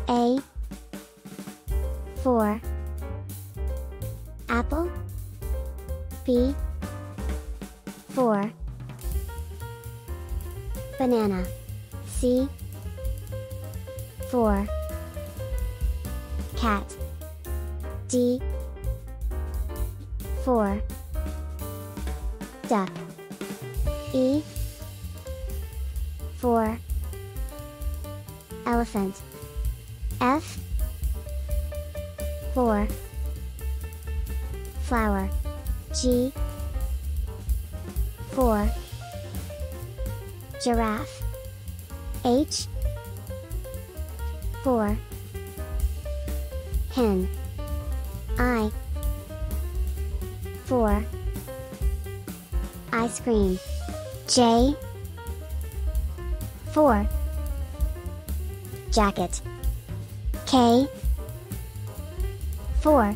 A for apple. B for banana. C for cat. D for duck. E for elephant. F for flower. G for giraffe. H for hen. I for ice cream. J for jacket. K for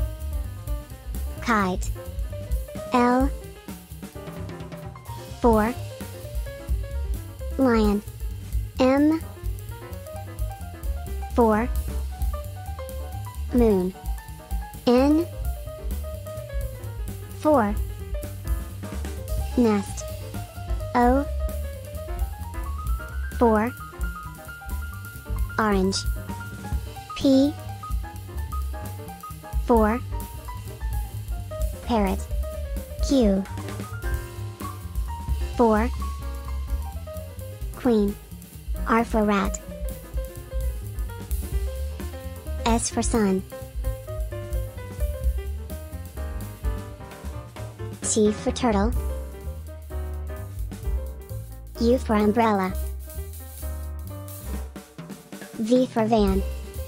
kite. L for lion. M for moon. N for nest. O for orange. P for parrot. Q for queen. R for rat. S for sun. T for turtle. U for umbrella. V for van.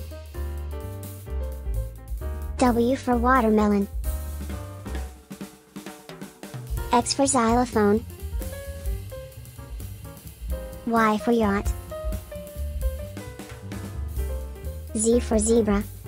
W for watermelon. X for xylophone. Y for yacht. Z for zebra.